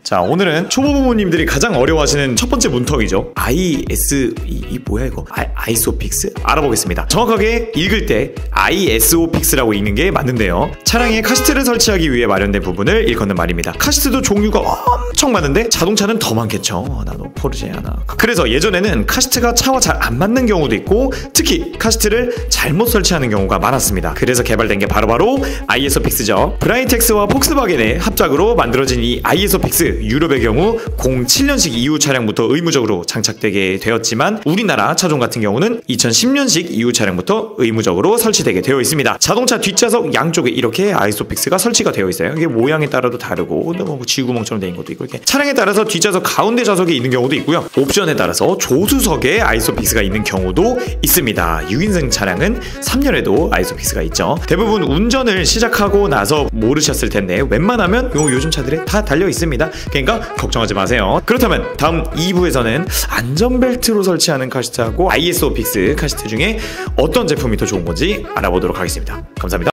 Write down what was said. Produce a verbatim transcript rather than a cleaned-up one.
자, 오늘은 초보 부모님들이 가장 어려워하시는 첫 번째 문턱이죠. 아이에스... 이, 이 뭐야 이거? 아, 아이소픽스? 알아보겠습니다. 정확하게 읽을 때 아이에스오픽스라고 읽는 게 맞는데요. 차량에 카시트를 설치하기 위해 마련된 부분을 일컫는 말입니다. 카시트도 종류가 엄청 많은데 자동차는 더 많겠죠. 나도 포르쉐 하나. 그래서 예전에는 카시트가 차와 잘 안 맞는 경우도 있고, 특히 카시트를 잘못 설치하는 경우가 많았습니다. 그래서 개발된 게 바로바로 아이에스오픽스죠. 브라이텍스와 폭스바겐의 합작으로 만들어진 이 아이에스오픽스, 유럽의 경우 공칠 년식 이후 차량부터 의무적으로 장착되게 되었지만 우리나라 차종 같은 경우는 이천십 년식 이후 차량부터 의무적으로 설치되게 되어 있습니다. 자동차 뒷좌석 양쪽에 이렇게 아이소픽스가 설치가 되어 있어요. 이게 모양에 따라도 다르고 뭐 지구멍처럼 되어 있는 것도 있고, 이렇게 차량에 따라서 뒷좌석 가운데 좌석에 있는 경우도 있고요. 옵션에 따라서 조수석에 아이소픽스가 있는 경우도 있습니다. 육 인승 차량은 삼 년에도 아이소픽스가 있죠. 대부분 운전을 시작하고 나서 모르셨을 텐데 웬만하면 요 요즘 차들에 다 달려 있습니다. 그러니까 걱정하지 마세요. 그렇다면 다음 이 부에서는 안전벨트로 설치하는 카시트하고 아이에스오픽스 카시트 중에 어떤 제품이 더 좋은 건지 알아보도록 하겠습니다. 감사합니다.